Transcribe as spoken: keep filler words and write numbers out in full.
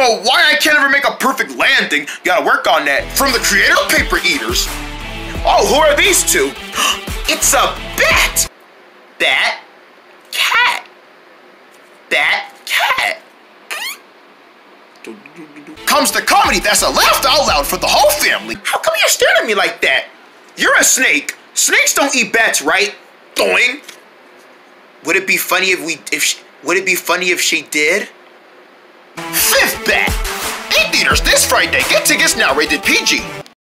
know why I can't ever make a perfect landing. Gotta work on that. From the creator of Paper Eaters. Oh, who are these two? It's a bat! Bat, cat. Bat, cat. Comes the comedy that's a laughed out loud for the whole family. How come you're staring at me like that? You're a snake. Snakes don't eat bats, right? Doing. Would it be funny if we if she, would it be funny if she did? Fifth bat. Eight Eaters this Friday. Get tickets now. Rated P G.